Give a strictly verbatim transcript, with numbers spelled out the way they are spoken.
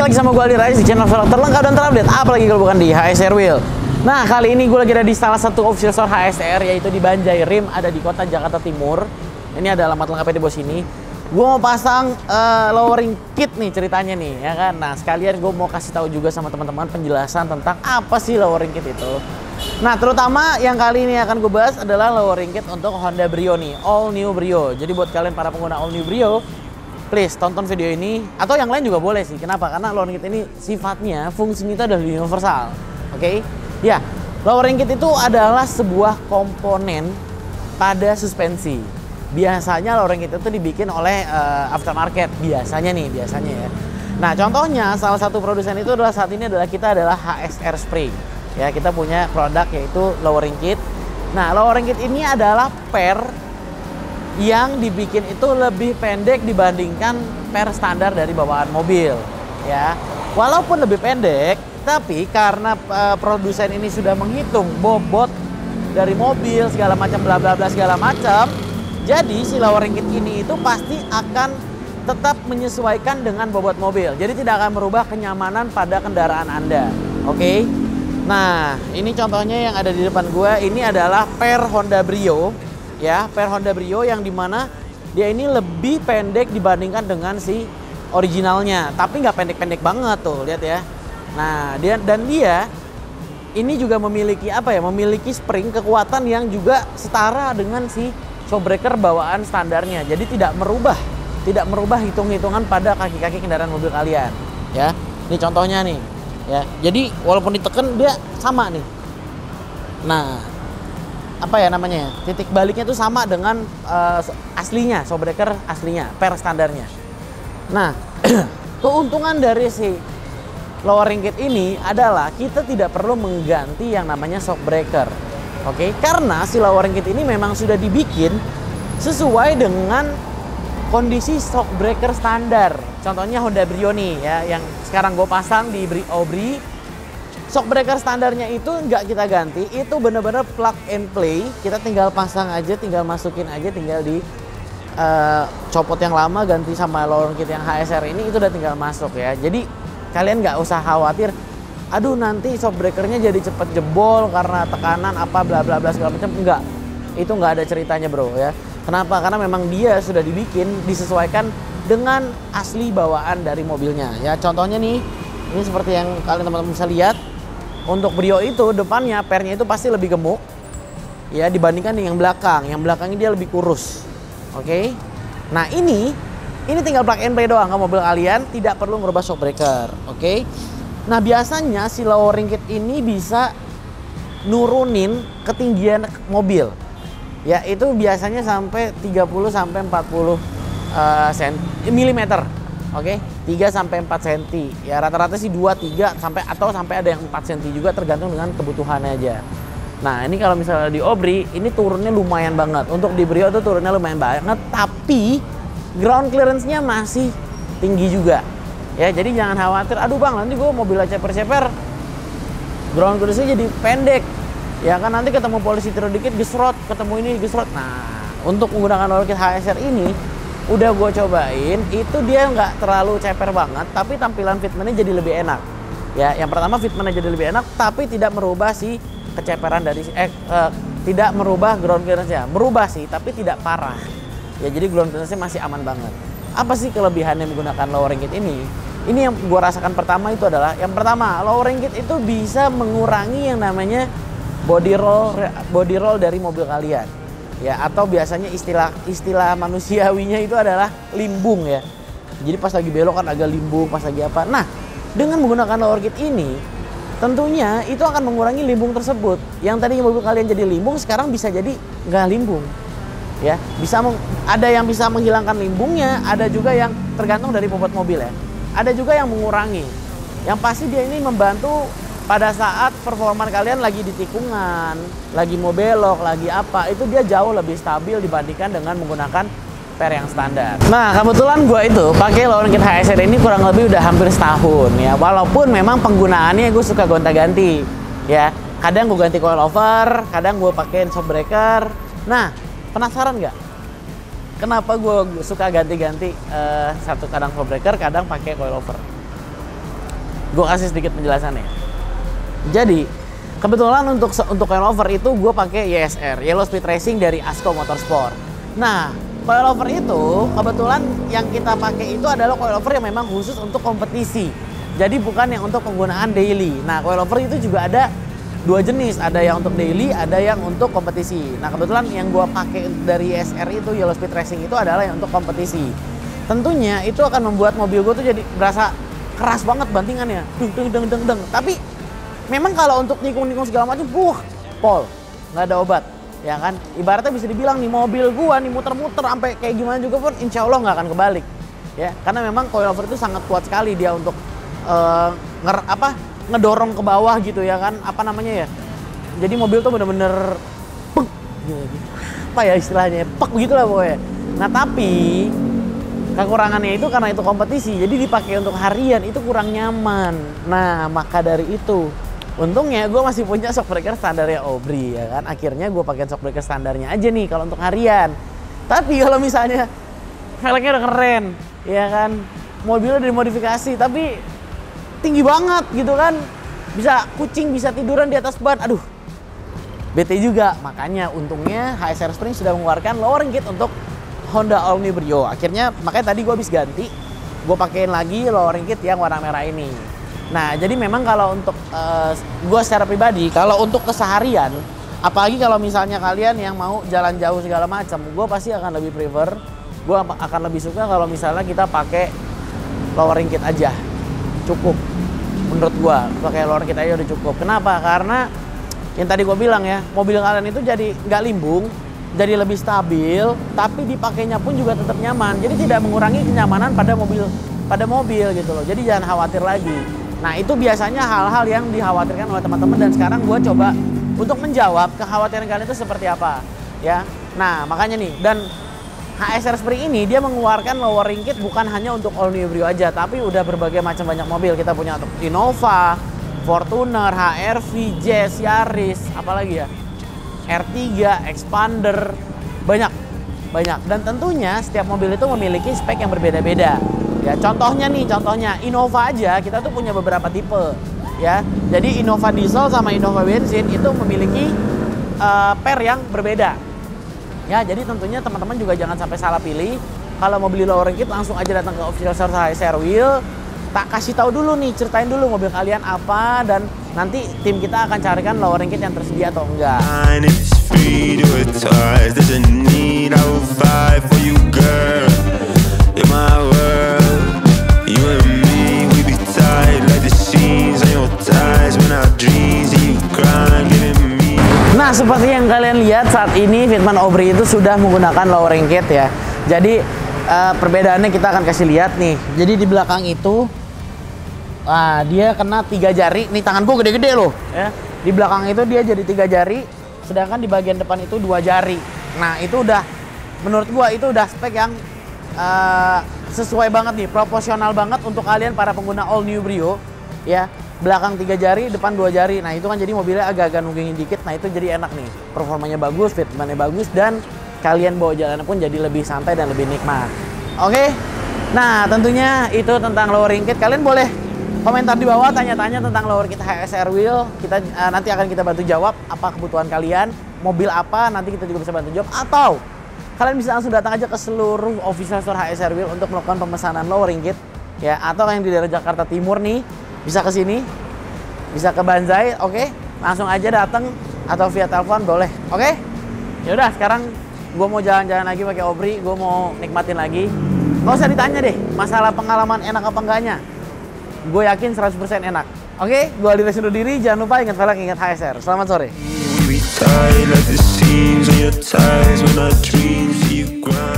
Balik lagi sama gue Aldi Rais di channel velg terlengkap dan terupdate, apalagi kalau bukan di H S R Wheel. Nah, kali ini gue lagi ada di salah satu official store H S R, yaitu di Banjai Rim, ada di kota Jakarta Timur. Ini ada alamat lengkapnya di bawah sini. Gue mau pasang uh, lowering kit nih ceritanya nih, ya kan. Nah, sekalian gue mau kasih tahu juga sama teman-teman penjelasan tentang apa sih lowering kit itu. Nah, terutama yang kali ini akan gue bahas adalah lowering kit untuk Honda Brio nih, all new Brio. Jadi buat kalian para pengguna all new Brio, please tonton video ini, atau yang lain juga boleh sih. Kenapa? Karena lowering kit ini sifatnya, fungsinya itu adalah universal. Oke? Okay? Ya, lowering kit itu adalah sebuah komponen pada suspensi. Biasanya lowering kit itu dibikin oleh uh, aftermarket. Biasanya nih, biasanya ya. Nah, contohnya salah satu produsen itu adalah saat ini adalah kita adalah H S R Spring. Ya, kita punya produk yaitu lowering kit. Nah, lowering kit ini adalah per yang dibikin itu lebih pendek dibandingkan per standar dari bawaan mobil, ya. Walaupun lebih pendek, tapi karena uh, produsen ini sudah menghitung bobot dari mobil segala macam bla bla bla segala macam, jadi si lowering kit ini itu pasti akan tetap menyesuaikan dengan bobot mobil. Jadi tidak akan merubah kenyamanan pada kendaraan Anda. Oke. Okay? Nah, ini contohnya yang ada di depan gua, ini adalah per Honda Brio. Ya, per Honda Brio yang dimana dia ini lebih pendek dibandingkan dengan si originalnya, tapi nggak pendek-pendek banget tuh, lihat ya. Nah, dia dan dia ini juga memiliki apa ya? Memiliki spring kekuatan yang juga setara dengan si shockbreaker bawaan standarnya. Jadi tidak merubah, tidak merubah hitung-hitungan pada kaki-kaki kendaraan mobil kalian. Ya, ini contohnya nih. Ya, jadi walaupun ditekan dia sama nih. Nah, apa ya namanya ya, titik baliknya itu sama dengan uh, aslinya, shockbreaker aslinya, per standarnya. Nah, keuntungan dari si lowering kit ini adalah kita tidak perlu mengganti yang namanya shockbreaker. Oke, okay? Karena si lowering kit ini memang sudah dibikin sesuai dengan kondisi shockbreaker standar. Contohnya Honda Brio nih ya, yang sekarang gue pasang di Brio. Shockbreaker standarnya itu nggak kita ganti, itu bener-bener plug and play. Kita tinggal pasang aja, tinggal masukin aja, tinggal di uh, copot yang lama ganti sama lowering kit yang H S R ini, itu udah tinggal masuk ya. Jadi kalian nggak usah khawatir, aduh nanti shockbreakernya jadi cepet jebol karena tekanan apa bla bla bla segala macam. Enggak, itu nggak ada ceritanya bro ya. Kenapa? Karena memang dia sudah dibikin disesuaikan dengan asli bawaan dari mobilnya ya. Contohnya nih, ini seperti yang kalian teman-teman bisa lihat. Untuk Brio itu depannya pernya itu pasti lebih gemuk ya dibandingkan yang belakang. Yang belakangnya dia lebih kurus. Oke. Okay? Nah, ini ini tinggal plug and play doang ke mobil kalian, tidak perlu merubah shockbreaker. Oke. Okay? Nah, biasanya si lowering kit ini bisa nurunin ketinggian mobil. Ya, itu biasanya sampai tiga puluh sampai empat puluh uh, milimeter. Oke, okay? tiga sampai empat sentimeter. Ya rata-rata sih dua, tiga sampai atau sampai ada yang empat sentimeter juga, tergantung dengan kebutuhannya aja. Nah, ini kalau misalnya di Obri ini turunnya lumayan banget. Untuk di Brio itu turunnya lumayan banget, tapi ground clearance-nya masih tinggi juga. Ya, jadi jangan khawatir, aduh Bang, nanti gue mobilnya ceper-ceper ground clearance-nya jadi pendek. Ya kan nanti ketemu polisi terus dikit gesrot, ketemu ini gesrot. Nah, untuk menggunakan lowering kit H S R ini udah gue cobain, itu dia nggak terlalu ceper banget, tapi tampilan fitmentnya jadi lebih enak. Ya, yang pertama fitmentnya jadi lebih enak, tapi tidak merubah si keceperan dari eh, eh tidak merubah ground clearance-nya, merubah sih, tapi tidak parah. Ya, jadi ground clearance-nya masih aman banget. Apa sih kelebihannya menggunakan lowering kit ini? Ini yang gue rasakan pertama itu adalah, yang pertama lowering kit itu bisa mengurangi yang namanya body roll body roll dari mobil kalian. Ya, atau biasanya istilah istilah manusiawinya itu adalah limbung ya. Jadi pas lagi belok kan agak limbung, pas lagi apa. Nah, dengan menggunakan lowering kit ini, tentunya itu akan mengurangi limbung tersebut. Yang tadinya mobil kalian jadi limbung, sekarang bisa jadi nggak limbung. Ya, bisa ada yang bisa menghilangkan limbungnya, ada juga yang tergantung dari bobot mobil ya. Ada juga yang mengurangi. Yang pasti dia ini membantu pada saat performa kalian lagi di tikungan, lagi mau belok, lagi apa, itu dia jauh lebih stabil dibandingkan dengan menggunakan per yang standar. Nah, kebetulan gue itu pakai lowering kit H S R ini kurang lebih udah hampir setahun ya. Walaupun memang penggunaannya gue suka gonta-ganti ya. Kadang gue ganti coilover, kadang gue pakai shockbreaker. Nah, penasaran nggak? Kenapa gue suka ganti-ganti uh, satu kadang shockbreaker, kadang pakai coilover? Gue kasih sedikit penjelasannya. Jadi kebetulan untuk untuk coilover itu gue pakai Y S R, Yellow Speed Racing dari Asko Motorsport. Nah, coilover itu kebetulan yang kita pakai itu adalah coilover yang memang khusus untuk kompetisi. Jadi bukan yang untuk penggunaan daily. Nah, coilover itu juga ada dua jenis, ada yang untuk daily, ada yang untuk kompetisi. Nah, kebetulan yang gue pakai dari Y S R itu Yellow Speed Racing itu adalah yang untuk kompetisi. Tentunya itu akan membuat mobil gue tuh jadi berasa keras banget bantingannya, dung dung dung dung dung. Tapi memang kalau untuk nikung-nikung segala macam, buh, pol, nggak ada obat, ya kan? Ibaratnya bisa dibilang nih mobil gua nih muter-muter sampai kayak gimana juga pun, insya Allah nggak akan kebalik, ya. Karena memang coilover itu sangat kuat sekali dia untuk uh, nger apa ngedorong ke bawah gitu, ya kan? Apa namanya ya? Jadi mobil tuh bener-bener pek, gitu. Apa ya istilahnya? Pek begitulah pokoknya. Nah tapi kekurangannya itu karena itu kompetisi, jadi dipakai untuk harian itu kurang nyaman. Nah maka dari itu, untungnya gue masih punya shock breaker standarnya Obri, ya kan. Akhirnya gue pakai shock breaker standarnya aja nih kalau untuk harian. Tapi kalau misalnya velgnya udah keren, ya kan, mobilnya udah dimodifikasi, tapi tinggi banget gitu kan, bisa kucing bisa tiduran di atas ban, aduh bete juga. Makanya untungnya H S R Spring sudah mengeluarkan lowering kit untuk Honda All New Brio. Akhirnya makanya tadi gue habis ganti, gue pakein lagi lowering kit yang warna merah ini. Nah jadi memang kalau untuk uh, gue secara pribadi, kalau untuk keseharian, apalagi kalau misalnya kalian yang mau jalan jauh segala macam, gue pasti akan lebih prefer, gue akan lebih suka kalau misalnya kita pakai lowering kit aja, cukup. Menurut gue pakai lowering kit aja udah cukup. Kenapa? Karena yang tadi gue bilang ya, mobil kalian itu jadi nggak limbung, jadi lebih stabil, tapi dipakainya pun juga tetap nyaman. Jadi tidak mengurangi kenyamanan pada mobil pada mobil gitu loh. Jadi jangan khawatir lagi. Nah itu biasanya hal-hal yang dikhawatirkan oleh teman-teman, dan sekarang gue coba untuk menjawab kekhawatiran kalian itu seperti apa, ya. Nah makanya nih, dan H S R Spring ini dia mengeluarkan lowering kit bukan hanya untuk All New Brio aja, tapi udah berbagai macam banyak mobil. Kita punya untuk Innova, Fortuner, H R V, Jazz, Yaris, apalagi ya, R tiga, Expander, banyak, banyak. Dan tentunya setiap mobil itu memiliki spek yang berbeda-beda. Ya, contohnya nih, contohnya Innova aja kita tuh punya beberapa tipe, ya. Jadi Innova diesel sama Innova bensin itu memiliki uh, per yang berbeda. Ya, jadi tentunya teman-teman juga jangan sampai salah pilih. Kalau mau beli lowering kit langsung aja datang ke official store H S R Wheel. Tak kasih tahu dulu nih, ceritain dulu mobil kalian apa, dan nanti tim kita akan carikan lowering kit yang tersedia atau enggak. Nah, seperti yang kalian lihat saat ini Fitman Obri itu sudah menggunakan lowering kit ya. Jadi uh, perbedaannya kita akan kasih lihat nih. Jadi di belakang itu, nah, dia kena tiga jari. Nih tanganku gede-gede loh, ya. Di belakang itu dia jadi tiga jari, sedangkan di bagian depan itu dua jari. Nah itu udah, menurut gua itu udah spek yang uh, sesuai banget nih, proporsional banget untuk kalian para pengguna All New Brio, ya. Belakang tiga jari, depan dua jari. Nah itu kan jadi mobilnya agak-agak nunggingin dikit. Nah itu jadi enak nih, performanya bagus, fitmentnya bagus, dan kalian bawa jalan pun jadi lebih santai dan lebih nikmat. Oke, nah tentunya itu tentang lowering kit. Kalian boleh komentar di bawah, tanya-tanya tentang lowering kit H S R Wheel. Kita uh, nanti akan kita bantu jawab apa kebutuhan kalian, mobil apa, nanti kita juga bisa bantu jawab. Atau kalian bisa langsung datang aja ke seluruh official store H S R Wheel untuk melakukan pemesanan lowering kit, ya. Atau yang di daerah Jakarta Timur nih, bisa ke sini, bisa ke Banzai, oke? Okay? Langsung aja datang atau via telepon boleh, oke? Okay? Yaudah, sekarang gue mau jalan-jalan lagi pakai Obri, gue mau nikmatin lagi. Gak usah ditanya deh, masalah pengalaman enak apa enggaknya. Gue yakin seratus persen enak. Oke, okay? Gue Aldi Resundo diri, jangan lupa ingat velg, ingat H S R. Selamat sore.